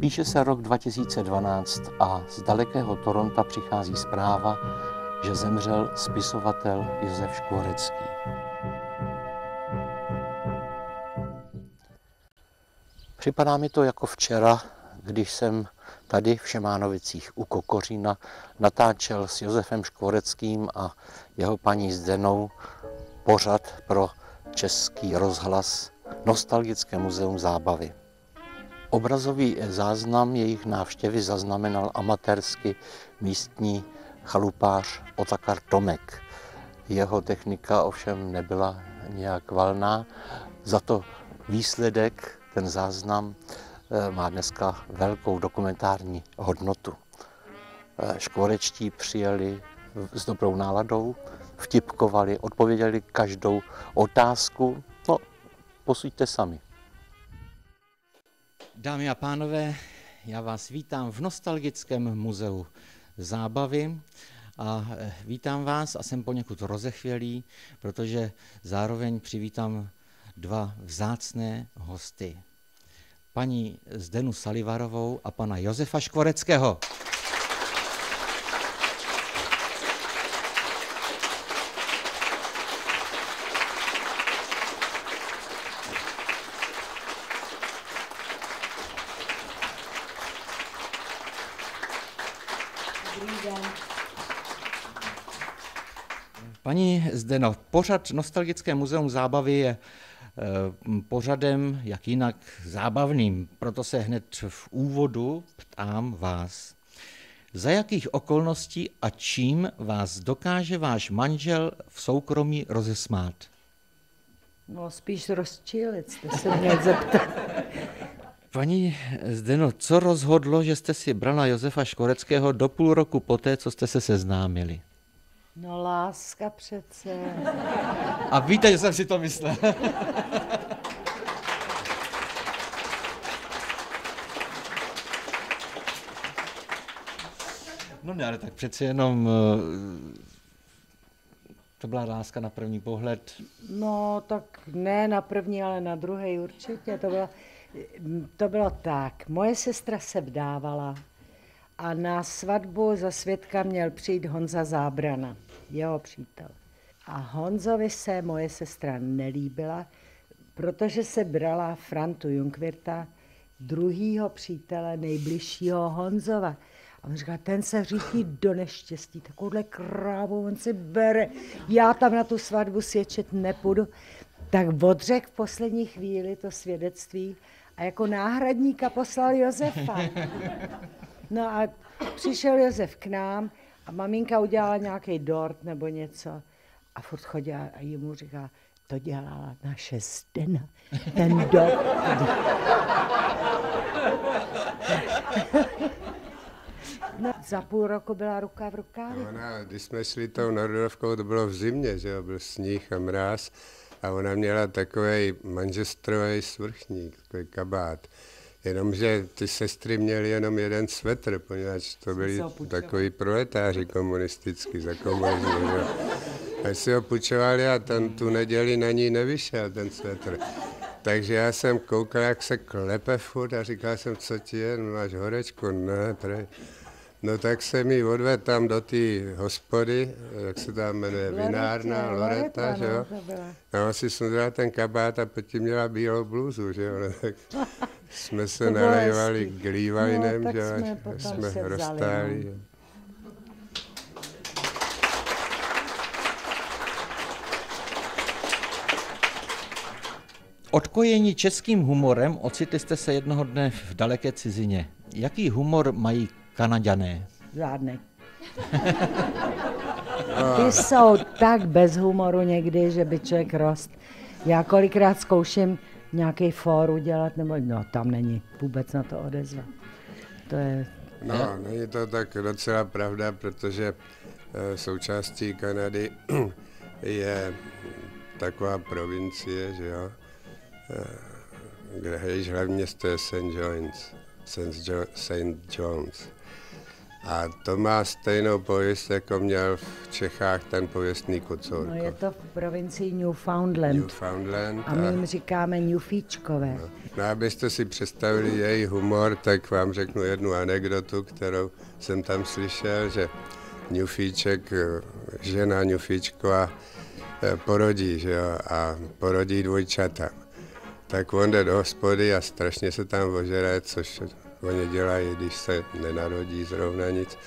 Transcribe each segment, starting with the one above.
Píše se rok 2012 a z dalekého Toronta přichází zpráva, že zemřel spisovatel Josef Škvorecký. Připadá mi to jako včera, když jsem tady v Šemánovicích u Kokořína natáčel s Josefem Škvoreckým a jeho paní Zdenou pořad pro Český rozhlas Nostalgické muzeum zábavy. Obrazový záznam jejich návštěvy zaznamenal amatérsky místní chalupář Otakar Tomek. Jeho technika ovšem nebyla nějak valná, za to výsledek, ten záznam, má dneska velkou dokumentární hodnotu. Škvorečtí přijeli s dobrou náladou, vtipkovali, odpověděli každou otázku. No, posuďte sami. Dámy a pánové, já vás vítám v Nostalgickém muzeu zábavy a vítám vás a jsem poněkud rozechvělý, protože zároveň přivítám dva vzácné hosty. Paní Zdenu Salivarovou a pana Josefa Škvoreckého. Paní Zdeno, pořad Nostalgické muzeum zábavy je pořadem, jak jinak, zábavným. Proto se hned v úvodu ptám vás, za jakých okolností a čím vás dokáže váš manžel v soukromí rozesmát? No, spíš rozčilit, jste se měl zeptat. Paní Zdeno, co rozhodlo, že jste si brala Josefa Škvoreckého do půl roku poté, co jste se seznámili? No, láska přece. A víte, že jsem si to myslel. No ne, ale tak přeci jenom to byla láska na první pohled. No, tak ne na první, ale na druhý určitě. To bylo tak. Moje sestra se vdávala a na svatbu za svědka měl přijít Honza Zábrana, jeho přítel. A Honzovi se moje sestra nelíbila, protože se brala Frantu Jungwirtha, druhýho přítele, nejbližšího Honzova. A on říkal, ten se řítí do neštěstí, takovouhle krávu on si bere, já tam na tu svatbu svědčit nepůjdu. Tak odřekl v poslední chvíli to svědectví a jako náhradníka poslal Josefa. No a přišel Josef k nám a maminka udělala nějaký dort nebo něco a furt chodila a jemu říká, to dělala naše Zdena, ten dort. No, za půl roku byla ruka v rukávě. Když jsme šli tou Norodovkou, to bylo v zimě, že jo, byl sníh a mráz a ona měla takový manžestrový svrchník, takový kabát. Jenomže ty sestry měly jenom jeden svetr, poněvadž to byli takový proletáři komunistický za komunismu. A si ho půjčovali a tu neděli na ní nevyšel ten svetr. Takže já jsem koukal, jak se klepe furt a říkal jsem, co ti je, no, máš horečku, ne, prej. No tak jsem ji odvedl tam do té hospody, jak se tam jmenuje, vinárna, Loreta, že jo. A on si sundal ten kabát a potom měla bílou bluzu, že jo. No, tak jsme se nalejovali glühweinem, no, že jo, jsme roztáli. Odkojení českým humorem ocitli jste se jednoho dne v daleké cizině. Jaký humor mají Kanaďané? Žádný. Ty jsou tak bez humoru někdy, že by člověk rost. Já kolikrát zkouším nějaký fór udělat, nebo no tam není vůbec na to odezva. To je... No, není to tak docela pravda, protože součástí Kanady je taková provincie, že jo, kde jejíž hlavní město je St. John's. A to má stejnou pověst, jako měl v Čechách ten pověstný Kocourkov. No je to v provincii Newfoundland. Newfoundland A my jim říkáme Newfíčkové. No, abyste si představili její humor, tak vám řeknu jednu anekdotu, kterou jsem tam slyšel, že Newfíček, žena Newfíčková porodí, že jo, a porodí dvojčata. Tak on jde do hospody a strašně se tam ožere, což oni dělají, když se nenarodí zrovna nic.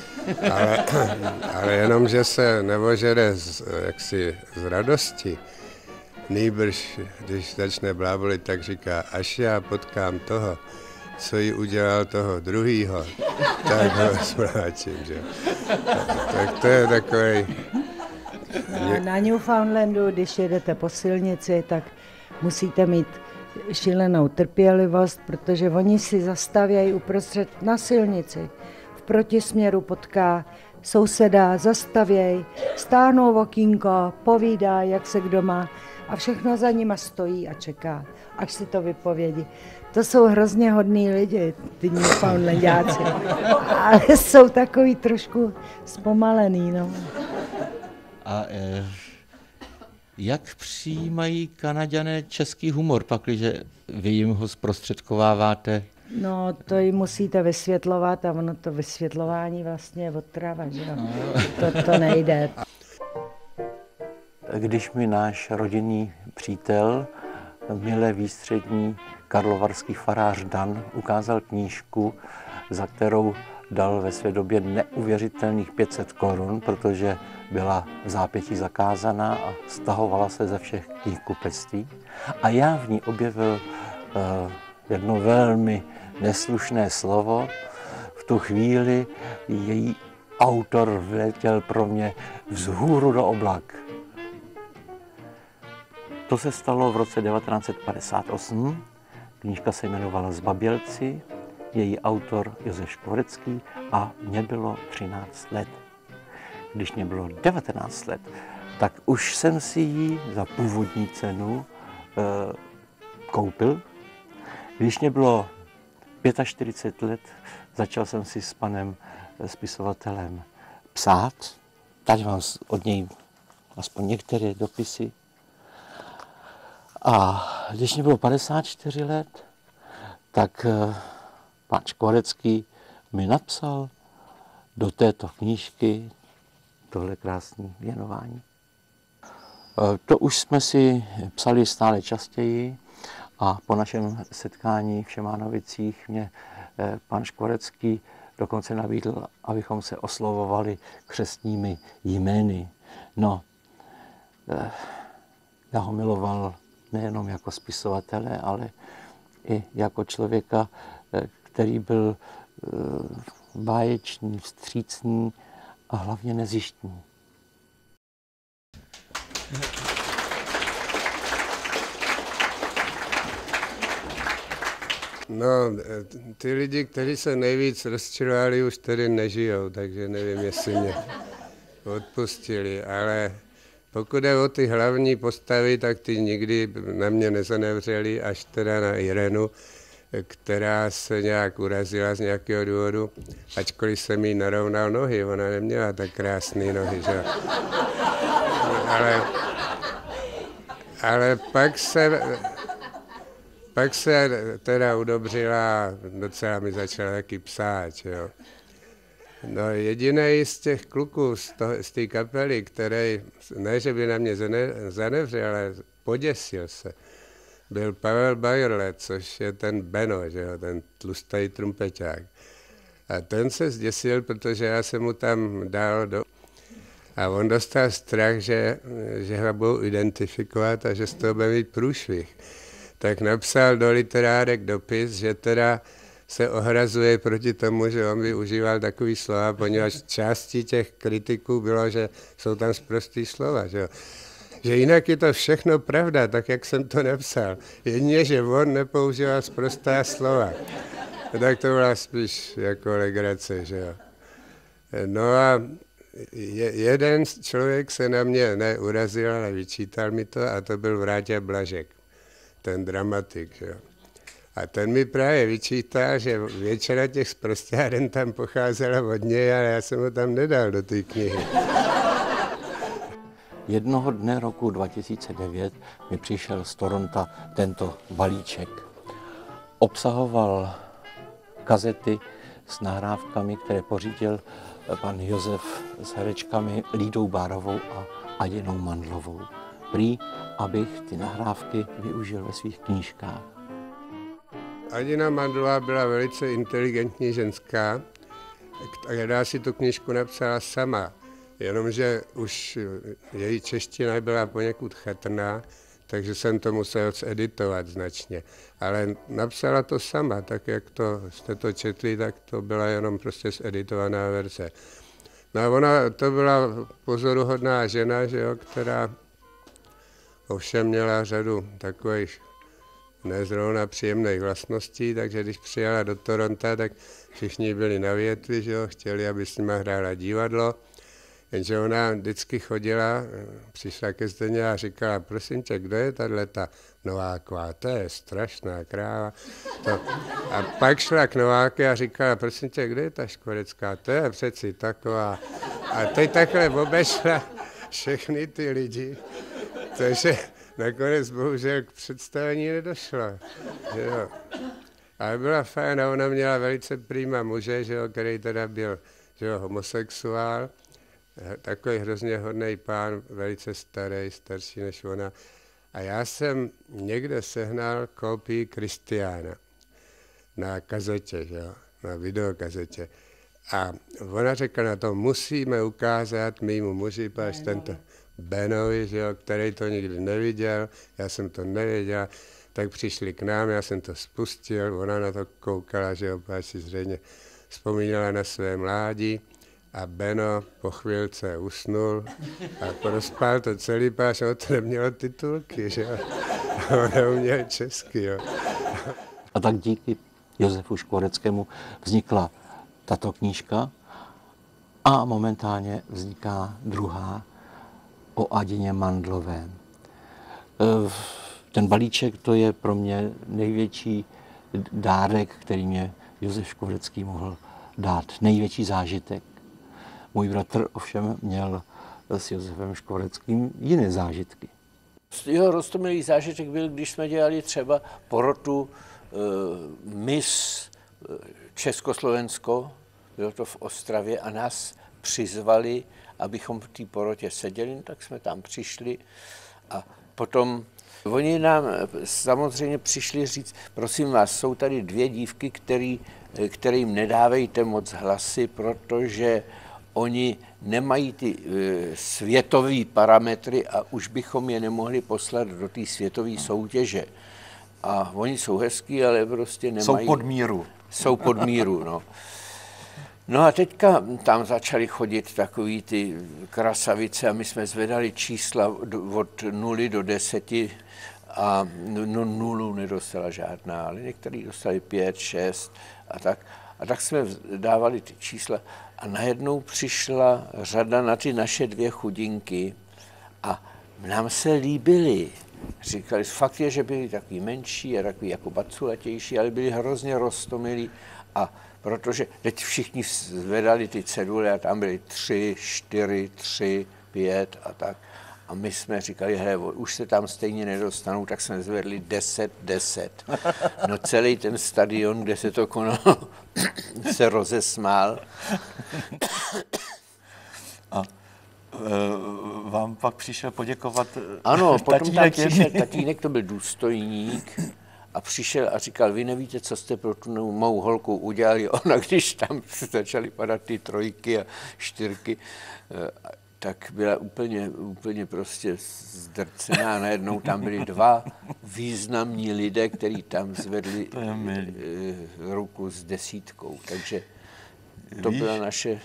Ale jenom, že se neožere jaksi z radosti, nýbrž, když začne blábolit, tak říká, až já potkám toho, co jí udělal toho druhýho, tak ho smláčím, že? Tak to je takový. Na Newfoundlandu, když jedete po silnici, tak musíte mít šílenou trpělivost, protože oni si zastavějí uprostřed na silnici. V protisměru potká souseda, zastavějí, stáhnou okýnko, povídá, jak se kdo má a všechno za nima stojí a čeká, až si to vypovědí. To jsou hrozně hodní lidi, ty Newfoundlandáci, ale jsou takový trošku zpomalený. No. A jak přijímají Kanaďané český humor, pakliže vy jim ho zprostředkováváte? No, to jim musíte vysvětlovat a ono to vysvětlování vlastně je otrava, že jo? To nejde. Když mi náš rodinný přítel, milé výstřední karlovarský farář Dan, ukázal knížku, za kterou dal ve své době neuvěřitelných 500 korun, protože byla v zápětí zakázaná a stahovala se ze všech knihkupectví. A já v ní objevil jedno velmi neslušné slovo. V tu chvíli její autor vletěl pro mě vzhůru do oblak. To se stalo v roce 1958. Knížka se jmenovala Zbabělci, její autor Josef Škvorecký a mě bylo 13 let. Když mě bylo 19 let, tak už jsem si ji za původní cenu koupil. Když mě bylo 45 let, začal jsem si s panem spisovatelem psát. Tady mám od něj aspoň některé dopisy. A když mě bylo 54 let, tak pan Škvorecký mi napsal do této knížky tohle krásné věnování. To už jsme si psali stále častěji a po našem setkání v Šemánovicích mě pan Škvorecký dokonce nabídl, abychom se oslovovali křestními jmény. No, já ho miloval nejenom jako spisovatele, ale i jako člověka, který byl báječný, vstřícný a hlavně nezištní. No, ty lidi, kteří se nejvíc rozčilovali, už tady nežijou, takže nevím, jestli mě odpustili, ale pokud je o ty hlavní postavy, tak ty nikdy na mě nezanevřeli, až teda na Irenu, která se nějak urazila z nějakého důvodu, ačkoliv jsem jí narovnal nohy, ona neměla tak krásné nohy, že? Ale pak se teda udobřila, docela mi začala taky psát, jo. No jediný z těch kluků z té kapely, který, ne že by na mě zanevřel, ale poděsil se, byl Pavel Bajrle, což je ten Beno, že jo, ten tlustý trumpeťák. A ten se zděsil, protože já jsem mu tam dal a on dostal strach, že ho budou identifikovat a že z toho bude mít průšvih. Tak napsal do literárek dopis, že teda se ohrazuje proti tomu, že on využíval takový slova, poněvadž částí těch kritiků bylo, že jsou tam sprostý slova, že jo. Že jinak je to všechno pravda, tak jak jsem to napsal. Jedině, že on nepoužíval sprostá slova. Tak to byla spíš jako legrace, že jo. No a jeden člověk se na mě neurazil, ale vyčítal mi to a to byl Vráťa Blažek, ten dramatik, že jo. A ten mi právě vyčítá, že většina těch sprosťáren tam pocházela od něj, ale já jsem ho tam nedal do té knihy. Jednoho dne roku 2009 mi přišel z Toronta tento balíček. Obsahoval kazety s nahrávkami, které pořídil pan Josef s herečkami Lídou Bárovou a Adinou Mandlovou. Prý, abych ty nahrávky využil ve svých knížkách. Adina Mandlová byla velice inteligentní ženská, která si tu knížku napsala sama, jenomže už její čeština byla poněkud chatrná, takže jsem to musel zeditovat značně. Ale napsala to sama, tak jak to jste to četli, tak to byla jenom prostě zeditovaná verze. No a ona to byla pozoruhodná žena, že jo, která ovšem měla řadu takových nezrovna příjemných vlastností, takže když přijela do Toronta, tak všichni byli na větvi, že jo, chtěli, aby s nima hrála divadlo. Jenže ona vždycky chodila, přišla ke Zdeně a říkala, prosím tě, kdo je tato Nováková, to je strašná kráva. A pak šla k Nováky a říkala, prosím tě, kde je ta Škvorecká, to je přeci taková. A teď takhle obešla všechny ty lidi, takže nakonec bohužel k představení nedošlo. Že jo. Ale byla fajn a ona měla velice prýma muže, že jo, který teda byl, že jo, homosexuál. Takový hrozně hodný pán, velice starý, starší než ona. A já jsem někde sehnal kopii Kristiána na kazetě, že jo, na videokazetě. A ona řekla, na to musíme ukázat mýmu muži, až tento Benovi, že jo, který to nikdy neviděl, já jsem to nevěděl, tak přišli k nám, já jsem to spustil, ona na to koukala, že jo, až si zřejmě vzpomínala na své mládí. A Beno po chvílce usnul a prospal to celý páš, a to nemělo titulky, že jo. On neuměl česky, jo. A tak díky Josefu Škvoreckému vznikla tato knížka a momentálně vzniká druhá o Adině Mandlové. Ten balíček, to je pro mě největší dárek, který mě Josef Škvorecký mohl dát, největší zážitek. Můj bratr ovšem měl s Josefem Škvoreckým jiné zážitky. Jeho roztomilý zážitek byl, když jsme dělali třeba porotu Miss Československo, bylo to v Ostravě, a nás přizvali, abychom v té porotě seděli, tak jsme tam přišli a potom oni nám samozřejmě přišli říct, prosím vás, jsou tady dvě dívky, kterým nedávejte moc hlasy, protože oni nemají ty světové parametry a už bychom je nemohli poslat do té světové soutěže. A oni jsou hezký, ale prostě nemají... Jsou pod míru. Jsou pod míru, no. No a teďka tam začali chodit takový ty krasavice a my jsme zvedali čísla od 0 do 10 a no, 0 nedostala žádná, ale některý dostali 5, 6 a tak. A tak jsme dávali ty čísla a najednou přišla řada na ty naše dvě chudinky a nám se líbily. Říkali, fakt je, že byli takový menší a takový jako baculatější, ale byli hrozně roztomilí a protože teď všichni zvedali ty cedule a tam byly 3, 4, 3, 5 a tak. A my jsme říkali, hele, už se tam stejně nedostanou, tak jsme zvedli 10, 10. No celý ten stadion, kde se to konalo, se rozesmál. A vám pak přišel poděkovat ano, potom tam přišel tatínek. tatínek, to byl důstojník, a přišel a říkal, vy nevíte, co jste pro tu mou holku udělali. Ona, když tam začaly padat ty 3 a 4, tak byla úplně prostě zdrcená. Najednou tam byli 2 významní lidé, kteří tam zvedli ruku s 10. Takže to byla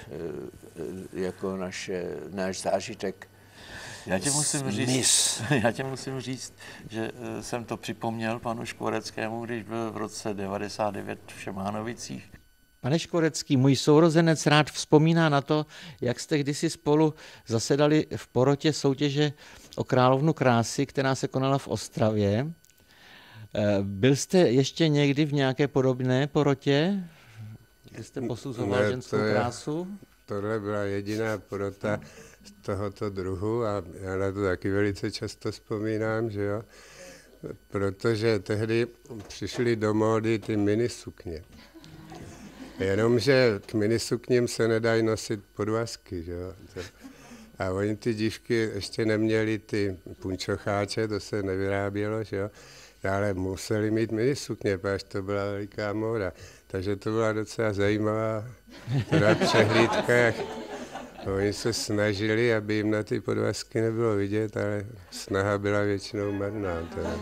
náš zážitek. Já tě musím říct, že jsem to připomněl panu Škvoreckému, když byl v roce 99 v Šemánovicích. Pane Škvorecký, můj sourozenec rád vzpomíná na to, jak jste kdysi spolu zasedali v porotě soutěže o Královnu krásy, která se konala v Ostravě. Byl jste ještě někdy v nějaké podobné porotě? Kdy jste posuzoval ženskou krásu? Tohle byla jediná porota z tohoto druhu a já na to taky velice často vzpomínám, že jo? Protože tehdy přišly do módy ty minisukně. Jenomže k minisukním se nedají nosit podvazky, že jo? A oni ty dívky ještě neměli ty punčocháče, to se nevyrábělo, že jo? Ale museli mít minisukně, protože to byla veliká móda. Takže to byla docela zajímavá teda přehlídka, jak oni se snažili, aby jim na ty podvazky nebylo vidět, ale snaha byla většinou marná. Teda.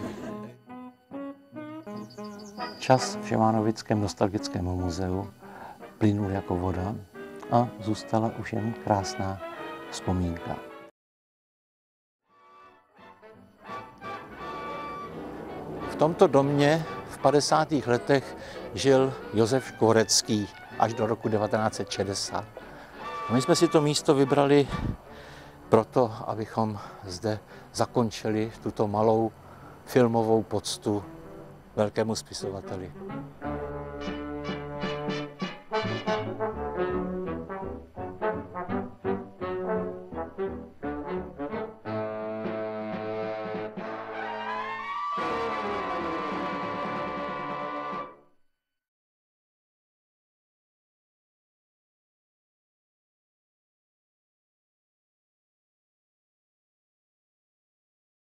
Čas v Šemánovickém nostalgickém muzeu plynul jako voda a zůstala už jen krásná vzpomínka. V tomto domě v 50. letech žil Josef Škvorecký až do roku 1960. A my jsme si to místo vybrali proto, abychom zde zakončili tuto malou filmovou poctu velkému spisovateli.